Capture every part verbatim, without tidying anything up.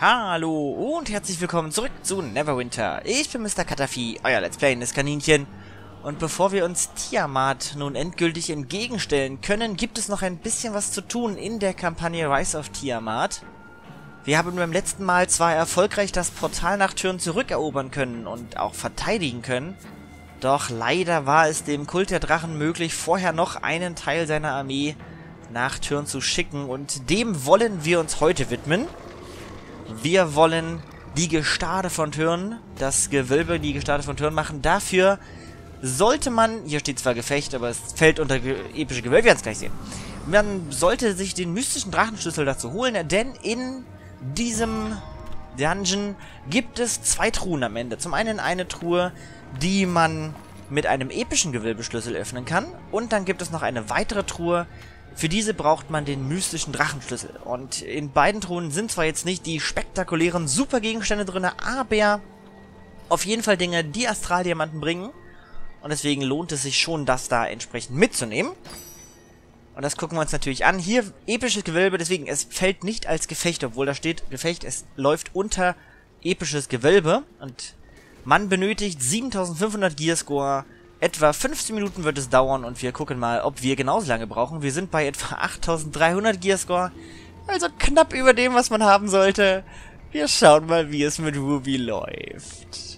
Hallo und herzlich willkommen zurück zu Neverwinter. Ich bin Mister Katafi, euer Let's Playendes Kaninchen. Und bevor wir uns Tiamat nun endgültig entgegenstellen können, gibt es noch ein bisschen was zu tun in der Kampagne Rise of Tiamat. Wir haben beim letzten Mal zwar erfolgreich das Portal nach Thürn zurückerobern können und auch verteidigen können, doch leider war es dem Kult der Drachen möglich, vorher noch einen Teil seiner Armee nach Thürn zu schicken, und dem wollen wir uns heute widmen. Wir wollen die Gestade von Thürn, das Gewölbe, die Gestade von Thürn machen. Dafür sollte man, hier steht zwar Gefecht, aber es fällt unter ge epische Gewölbe, wir werden es gleich sehen. Man sollte sich den mystischen Drachenschlüssel dazu holen, denn in diesem Dungeon gibt es zwei Truhen am Ende. Zum einen eine Truhe, die man mit einem epischen Gewölbeschlüssel öffnen kann, und dann gibt es noch eine weitere Truhe. Für diese braucht man den mystischen Drachenschlüssel. Und in beiden Truhen sind zwar jetzt nicht die spektakulären Supergegenstände drin, aber auf jeden Fall Dinge, die Astraldiamanten bringen. Und deswegen lohnt es sich schon, das da entsprechend mitzunehmen. Und das gucken wir uns natürlich an. Hier episches Gewölbe, deswegen, es fällt nicht als Gefecht, obwohl da steht Gefecht. Es läuft unter episches Gewölbe. Und man benötigt siebentausendfünfhundert Gearscore. Etwa fünfzehn Minuten wird es dauern, und wir gucken mal, ob wir genauso lange brauchen. Wir sind bei etwa achttausenddreihundert Gearscore, also knapp über dem, was man haben sollte. Wir schauen mal, wie es mit Ruby läuft.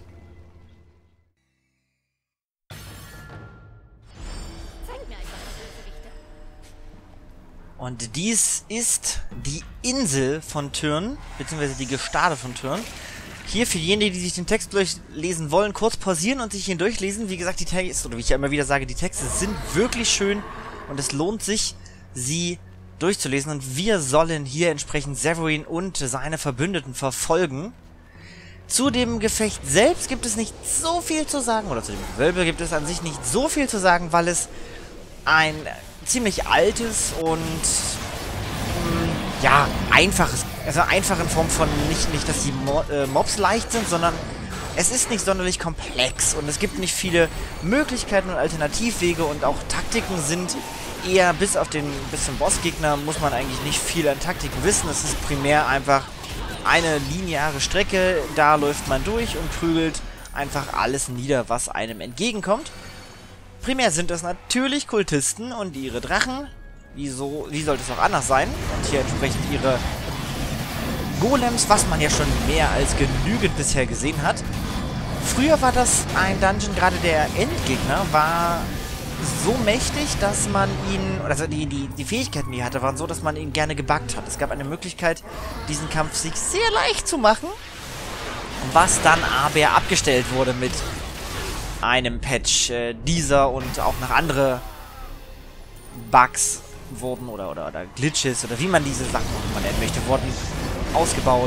Und dies ist die Insel von Thürn, beziehungsweise die Gestade von Thürn. Hier für diejenigen, die sich den Text durchlesen wollen, kurz pausieren und sich ihn durchlesen. Wie gesagt, die Texte, oder wie ich ja immer wieder sage, die Texte sind wirklich schön und es lohnt sich, sie durchzulesen. Und wir sollen hier entsprechend Severin und seine Verbündeten verfolgen. Zu dem Gefecht selbst gibt es nicht so viel zu sagen, oder zu dem Gewölbe gibt es an sich nicht so viel zu sagen, weil es ein ziemlich altes und ja, einfaches, also einfach in Form von nicht, nicht dass die Mo äh, Mobs leicht sind, sondern es ist nicht sonderlich komplex und es gibt nicht viele Möglichkeiten und Alternativwege, und auch Taktiken sind eher, bis auf den bis zum Bossgegner muss man eigentlich nicht viel an Taktiken wissen. Es ist primär einfach eine lineare Strecke, da läuft man durch und prügelt einfach alles nieder, was einem entgegenkommt. Primär sind es natürlich Kultisten und ihre Drachen. Wieso, wie sollte es auch anders sein? Und hier entsprechend ihre Golems, was man ja schon mehr als genügend bisher gesehen hat. Früher war das ein Dungeon, gerade der Endgegner war so mächtig, dass man ihn, also die, die, die Fähigkeiten, die er hatte, waren so, dass man ihn gerne gebuggt hat. Es gab eine Möglichkeit, diesen Kampf sich sehr leicht zu machen, was dann aber abgestellt wurde mit einem Patch. Äh, dieser und auch noch andere Bugs wurden, oder, oder, oder Glitches, oder wie man diese Sachen auch immer nennen möchte, wurden ausgebaut.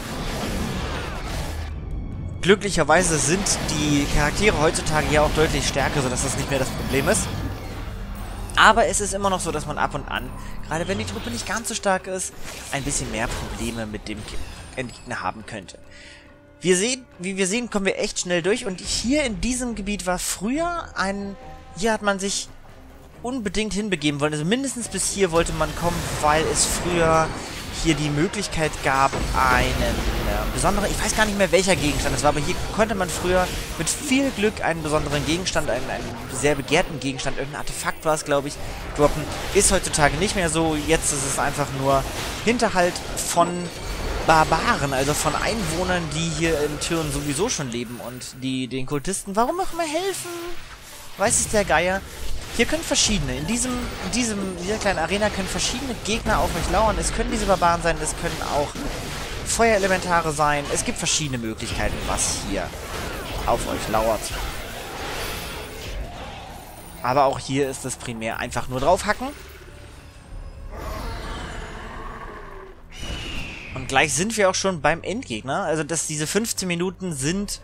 Glücklicherweise sind die Charaktere heutzutage ja auch deutlich stärker, sodass das nicht mehr das Problem ist. Aber es ist immer noch so, dass man ab und an, gerade wenn die Truppe nicht ganz so stark ist, ein bisschen mehr Probleme mit dem Endgegner haben könnte. Wir sehen, wie wir sehen, kommen wir echt schnell durch, und hier in diesem Gebiet war früher ein, hier hat man sich unbedingt hinbegeben wollen. Also mindestens bis hier wollte man kommen, weil es früher hier die Möglichkeit gab, einen äh, besonderen, ich weiß gar nicht mehr welcher Gegenstand es war, aber hier konnte man früher mit viel Glück einen besonderen Gegenstand, einen, einen sehr begehrten Gegenstand, irgendein Artefakt war es, glaube ich, droppen. Ist heutzutage nicht mehr so. Jetzt ist es einfach nur Hinterhalt von Barbaren, also von Einwohnern, die hier in Thürn sowieso schon leben und die den Kultisten, warum auch immer, helfen. Weiß es der Geier. Hier können verschiedene, in diesem, in diesem, in dieser kleinen Arena können verschiedene Gegner auf euch lauern. Es können diese Barbaren sein, es können auch Feuerelementare sein. Es gibt verschiedene Möglichkeiten, was hier auf euch lauert. Aber auch hier ist es primär einfach nur draufhacken. Und gleich sind wir auch schon beim Endgegner. Also, dass diese fünfzehn Minuten sind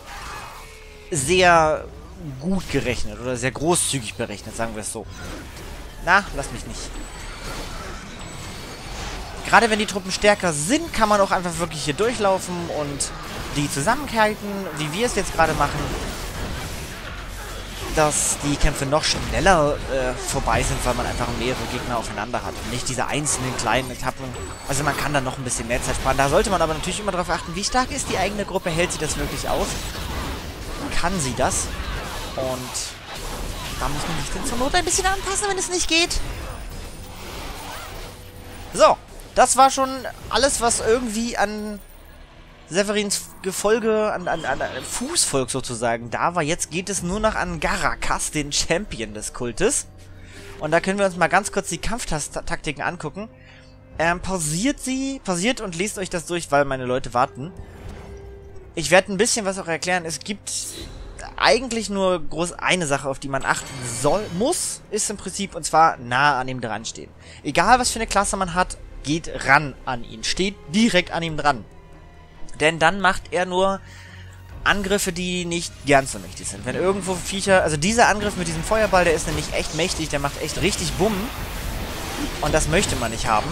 sehr gut gerechnet oder sehr großzügig berechnet, sagen wir es so. Na, lass mich nicht. Gerade wenn die Truppen stärker sind, kann man auch einfach wirklich hier durchlaufen und die zusammenhalten, wie wir es jetzt gerade machen. dass die Kämpfe noch schneller äh, vorbei sind, weil man einfach mehrere Gegner aufeinander hat und nicht diese einzelnen kleinen Etappen. Also man kann dann noch ein bisschen mehr Zeit sparen. Da sollte man aber natürlich immer darauf achten, wie stark ist die eigene Gruppe, hält sie das wirklich aus? Kann sie das? Und da muss man sich dann zur Not ein bisschen anpassen, wenn es nicht geht. So, das war schon alles, was irgendwie an Severins Gefolge, an, an, an Fußvolk sozusagen da war. Jetzt geht es nur noch an Garakas, den Champion des Kultes. Und da können wir uns mal ganz kurz die Kampftaktiken angucken. Ähm, pausiert sie, pausiert und lest euch das durch, weil meine Leute warten. Ich werde ein bisschen was auch erklären. Es gibt eigentlich nur groß eine Sache, auf die man achten soll, muss, ist im Prinzip, und zwar nah an ihm dran stehen. Egal, was für eine Klasse man hat, geht ran an ihn. Steht direkt an ihm dran. Denn dann macht er nur Angriffe, die nicht ganz so mächtig sind. Wenn irgendwo Viecher... Also dieser Angriff mit diesem Feuerball, der ist nämlich echt mächtig. Der macht echt richtig Bumm. Und das möchte man nicht haben.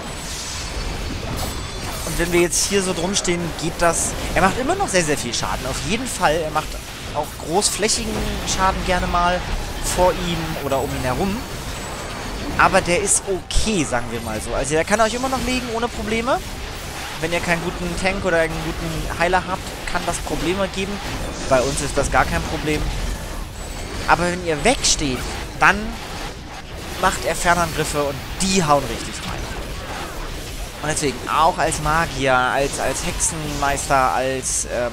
Und wenn wir jetzt hier so drum stehen, geht das... Er macht immer noch sehr, sehr viel Schaden. Auf jeden Fall. Er macht auch großflächigen Schaden gerne mal vor ihm oder um ihn herum. Aber der ist okay, sagen wir mal so. Also der kann euch immer noch legen ohne Probleme. Wenn ihr keinen guten Tank oder einen guten Heiler habt, kann das Probleme geben. Bei uns ist das gar kein Problem. Aber wenn ihr wegsteht, dann macht er Fernangriffe und die hauen richtig rein. Und deswegen auch als Magier, als, als Hexenmeister, als ähm,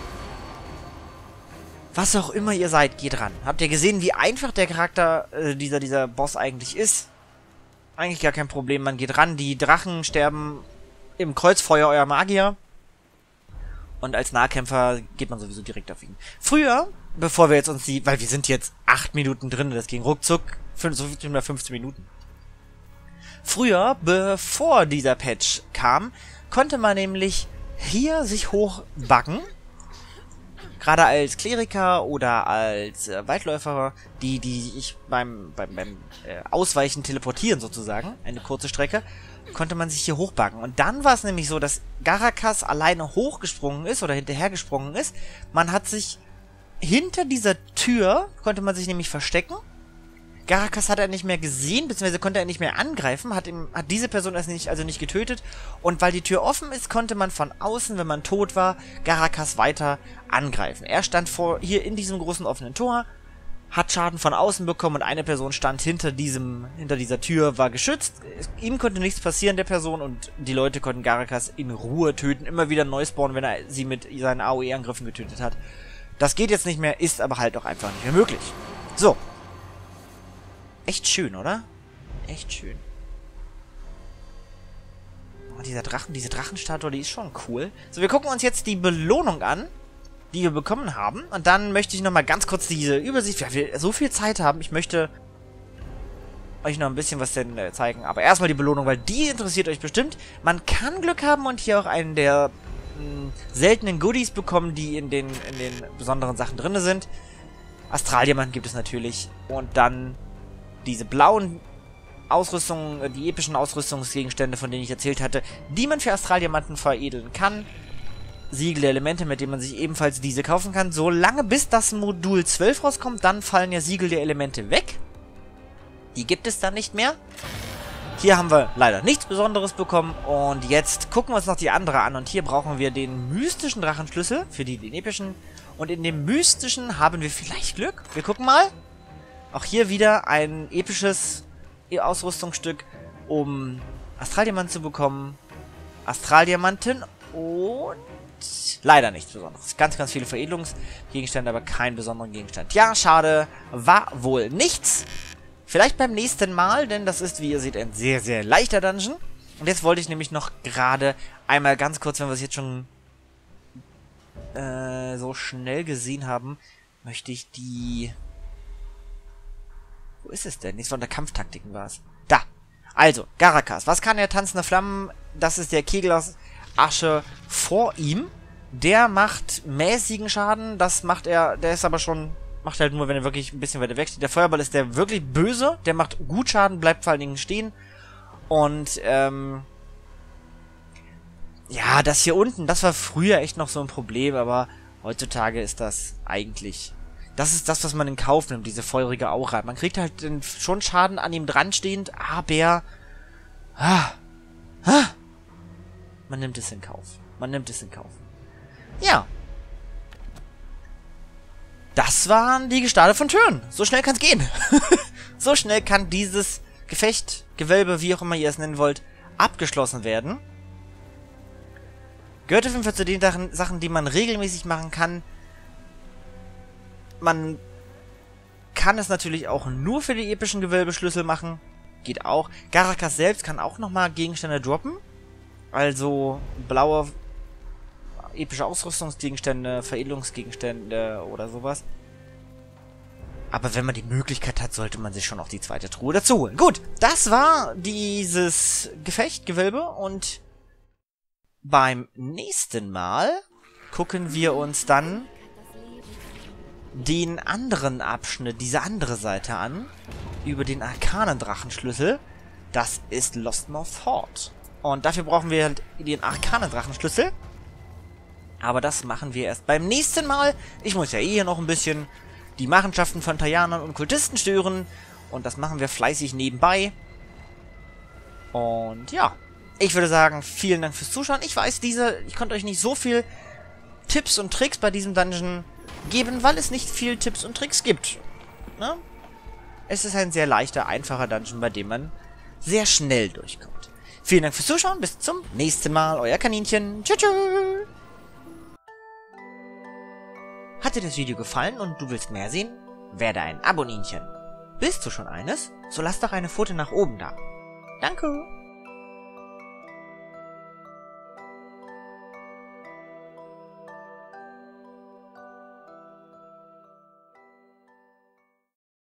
was auch immer ihr seid, geht ran. Habt ihr gesehen, wie einfach der Charakter, äh, dieser, dieser Boss eigentlich ist? Eigentlich gar kein Problem, man geht ran, die Drachen sterben im Kreuzfeuer euer Magier. Und als Nahkämpfer geht man sowieso direkt auf ihn. Früher, bevor wir jetzt uns die... Weil wir sind jetzt acht Minuten drin, das ging ruckzuck. So viel mehr fünfzehn Minuten. Früher, bevor dieser Patch kam, konnte man nämlich hier sich hochbacken. Gerade als Kleriker oder als äh, Waldläufer, die, die ich beim, beim, beim äh, Ausweichen teleportieren sozusagen, eine kurze Strecke, konnte man sich hier hochbacken. Und dann war es nämlich so, dass Garakas alleine hochgesprungen ist oder hinterhergesprungen ist. Man hat sich hinter dieser Tür, konnte man sich nämlich verstecken. Garakas hat er nicht mehr gesehen, beziehungsweise konnte er nicht mehr angreifen, hat, ihm, hat diese Person also nicht, also nicht getötet. Und weil die Tür offen ist, konnte man von außen, wenn man tot war, Garakas weiter angreifen. Er stand vor hier in diesem großen offenen Tor, hat Schaden von außen bekommen und eine Person stand hinter diesem, hinter dieser Tür, war geschützt. Ihm konnte nichts passieren, der Person, und die Leute konnten Garakas in Ruhe töten, immer wieder neu spawnen, wenn er sie mit seinen A O E-Angriffen getötet hat. Das geht jetzt nicht mehr, ist aber halt auch einfach nicht mehr möglich. So. Echt schön, oder? Echt schön. Oh, dieser Drachen, diese Drachenstatue, die ist schon cool. So, wir gucken uns jetzt die Belohnung an, die wir bekommen haben. Und dann möchte ich nochmal ganz kurz diese Übersicht, weil wir so viel Zeit haben. Ich möchte euch noch ein bisschen was denn äh, zeigen. Aber erstmal die Belohnung, weil die interessiert euch bestimmt. Man kann Glück haben und hier auch einen der mh, seltenen Goodies bekommen, die in den, in den besonderen Sachen drin sind. Astraldiamanten gibt es natürlich. Und dann diese blauen Ausrüstungen, die epischen Ausrüstungsgegenstände, von denen ich erzählt hatte, die man für Astraldiamanten veredeln kann. Siegel der Elemente, mit denen man sich ebenfalls diese kaufen kann. Solange bis das Modul zwölf rauskommt, dann fallen ja Siegel der Elemente weg. Die gibt es dann nicht mehr. Hier haben wir leider nichts Besonderes bekommen. Und jetzt gucken wir uns noch die andere an. Und hier brauchen wir den mystischen Drachenschlüssel für die, den epischen. Und in dem mystischen haben wir vielleicht Glück. Wir gucken mal. Auch hier wieder ein episches Ausrüstungsstück, um Astraldiamanten zu bekommen. Astraldiamanten und leider nichts Besonderes. Ganz, ganz viele Veredelungsgegenstände, aber keinen besonderen Gegenstand. Ja, schade. War wohl nichts. Vielleicht beim nächsten Mal, denn das ist, wie ihr seht, ein sehr, sehr leichter Dungeon. Und jetzt wollte ich nämlich noch gerade einmal ganz kurz, wenn wir es jetzt schon äh, so schnell gesehen haben, möchte ich die... Wo ist es denn? Nichts von der Kampftaktiken war es. Da. Also, Garakas. Was kann er? Tanzende Flammen. Das ist der Kegel aus Asche vor ihm. Der macht mäßigen Schaden. Das macht er... Der ist aber schon... Macht halt nur, wenn er wirklich ein bisschen weiter weg steht. Der Feuerball ist der wirklich böse. Der macht gut Schaden, bleibt vor allen Dingen stehen. Und, ähm... ja, das hier unten, das war früher echt noch so ein Problem, aber heutzutage ist das eigentlich... Das ist das, was man in Kauf nimmt, diese feurige Aura. Man kriegt halt den, schon Schaden an ihm dran stehend, aber... Ah, ah, man nimmt es in Kauf. Man nimmt es in Kauf. Ja. Das waren die Gestade von Thürn. So schnell kann es gehen. So schnell kann dieses Gefecht, Gewölbe, wie auch immer ihr es nennen wollt, abgeschlossen werden. Gehört auf jeden Fall zu den Sachen, die man regelmäßig machen kann. Man kann es natürlich auch nur für die epischen Gewölbeschlüssel machen. Geht auch. Garakas selbst kann auch nochmal Gegenstände droppen. Also blaue epische Ausrüstungsgegenstände, Veredelungsgegenstände oder sowas. Aber wenn man die Möglichkeit hat, sollte man sich schon auch die zweite Truhe dazu holen. Gut, das war dieses Gefecht, Gewölbe. Und beim nächsten Mal gucken wir uns dann den anderen Abschnitt, diese andere Seite an, über den Arkanen-Drachenschlüssel. Das ist Lostmoth Horde. Und dafür brauchen wir halt den Arkanen-Drachenschlüssel. Aber das machen wir erst beim nächsten Mal. Ich muss ja eh hier noch ein bisschen die Machenschaften von Tayanern und Kultisten stören. Und das machen wir fleißig nebenbei. Und ja, ich würde sagen, vielen Dank fürs Zuschauen. Ich weiß, diese, ich konnte euch nicht so viel Tipps und Tricks bei diesem Dungeon geben, weil es nicht viel Tipps und Tricks gibt. Ne? Es ist ein sehr leichter, einfacher Dungeon, bei dem man sehr schnell durchkommt. Vielen Dank fürs Zuschauen, bis zum nächsten Mal, euer Kaninchen. Tschüss. Tschüss. Hat dir das Video gefallen und du willst mehr sehen? Werde ein Aboninchen. Bist du schon eines? So lass doch eine Pfote nach oben da. Danke.